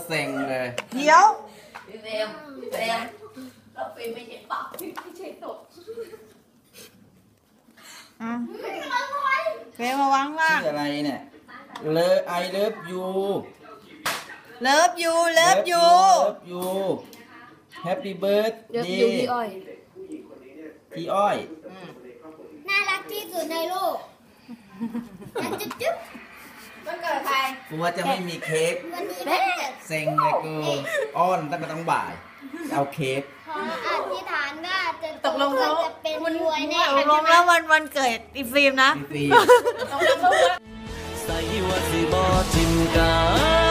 เซ็งเลยเดี๋ยวเร็วเราเป็นไม่ใช่ปากไม่ใช่ตกเฟรมมาวางล่างชื่ออะไรเนี่ยI love you เลิฟยู Happy birthday พี่อ้อยน่ารักที่สุดในโลกจุ๊บมันเกิดใครกูว่าจะไม่มีเค้กวันนี้วันเกิดเซ็งเลยกูอ้อนตั้งแต่ต้องบ่ายเอาเค้กขออธิษฐานว่าจะตกลงเขาจะเป็นรวยแน่ตกลงแล้ววันเกิดอีฟิล์มนะฟรีตกลงเขาใส่ว่าสิบ่ทิมกัน